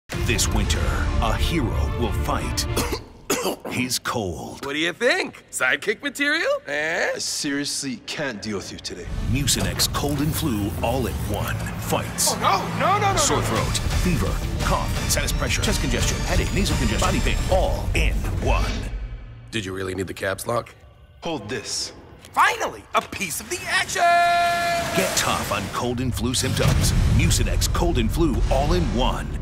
This winter, a hero will fight his cold. What do you think? Sidekick material? I seriously can't deal with you today. Mucinex cold and flu all in one. Fights. Oh, no. Sore throat, fever, cough, sinus pressure, chest congestion, headache, nasal congestion, body pain, all in one. Did you really need the caps lock? Hold this. Finally, a piece of the action! Get tough on cold and flu symptoms. Mucinex cold and flu all in one.